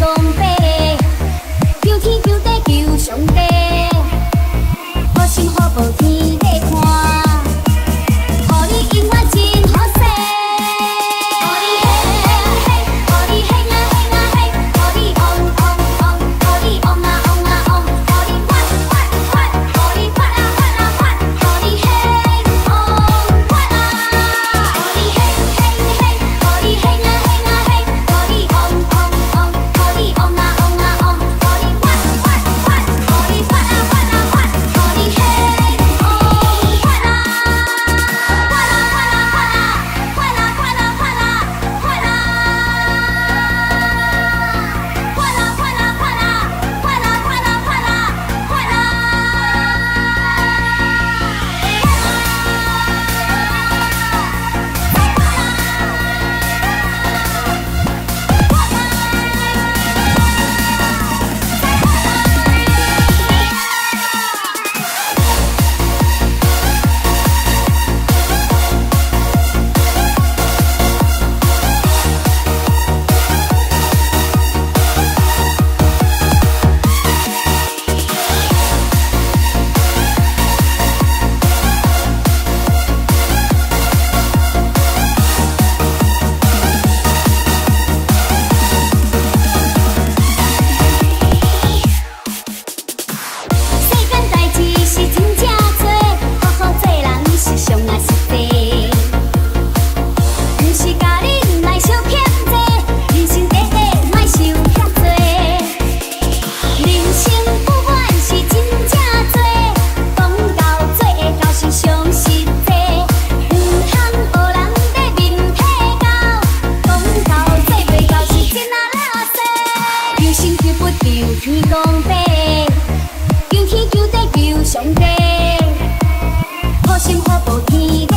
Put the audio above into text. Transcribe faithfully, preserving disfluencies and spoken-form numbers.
讲白，求天求地求上帝，好心好报天在看，予你永远真好势。予你嘿嘿，予你嘿啊嘿啊嘿，予你旺旺旺，予你旺啊旺啊旺，予你发发发，予你发啊发啊发，予你嘿旺发啊，予你嘿嘿嘿，予你嘿啊嘿啊嘿，予你旺旺旺，予你旺啊旺啊旺，予你发发发，予你发啊发啊发，予你嘿旺发啊，发啦发啦发啦，发啦发啦发啦，发啦，发啦发啦发啦，发啦发啦发啦，发世间代志是真正多，好好做人是上啊实际。毋是甲你来相欠债，人生短短莫想遐多。人生不管是真正多，讲到做会到是上实际。毋通学人在面体教，讲到做袂到是真啊垃圾。求神求佛求天公伯。求天求地求上帝，好心好报天